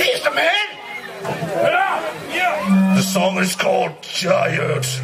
He's the man. Yeah. The song is called Giant.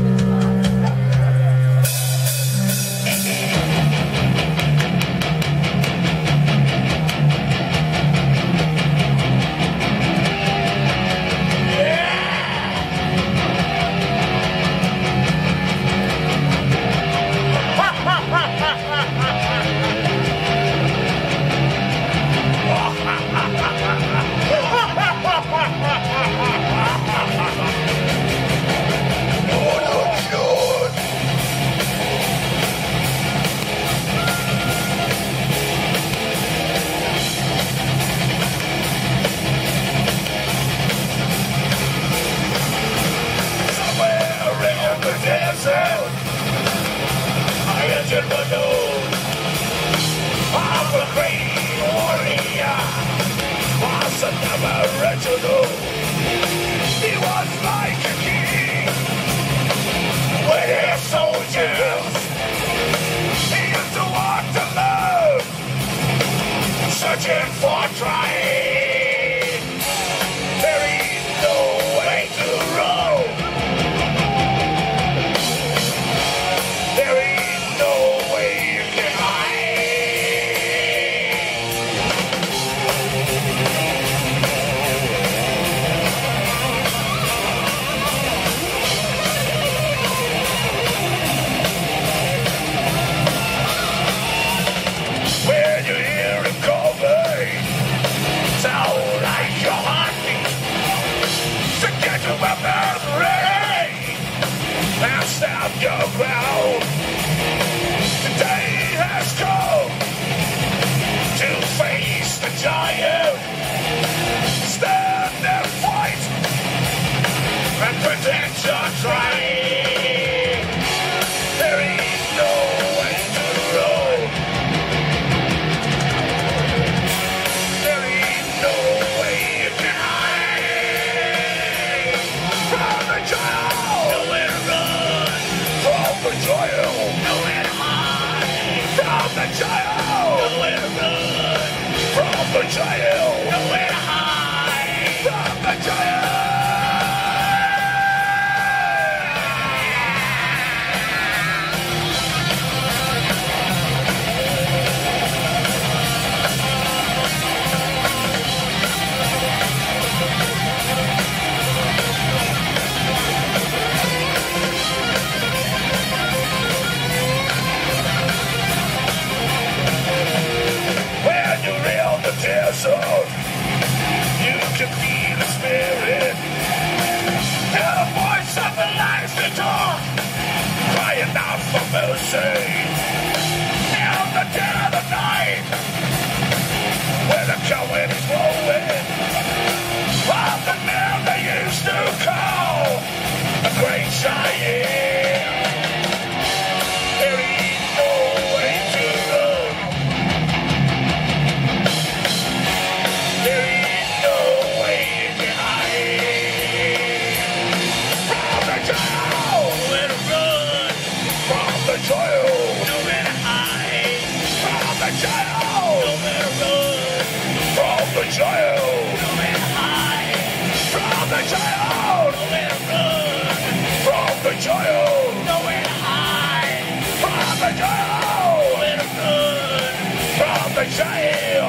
He was like a king with his soldiers. He used to walk alone, searching for trying. There ain't no way to roam. There ain't no way you can stop your ground. The day has come to face the giant. Stand and fight and pretend you're trying. There ain't no way to roam. There ain't no way you can hide from the giant. The giant, nowhere to hide. From the giant, nowhere to run. From the giant, nowhere to hide. From the giant. You can feel the spirit, hear the voice of the life to talk, crying out for mercy. In the dead of the night, where the current is flowing, of the man they used to call the great giant. There ain't no way to run. There ain't no way you can hide from the giant. Nowhere to run from the giant. Nowhere to hide from the giant. Nowhere to run from the giant. Nowhere to hide from the giant. Nowhere to run from the giant. Nowhere to hide from the giant. Nowhere to run from the giant.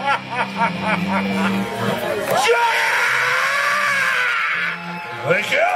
Thank you.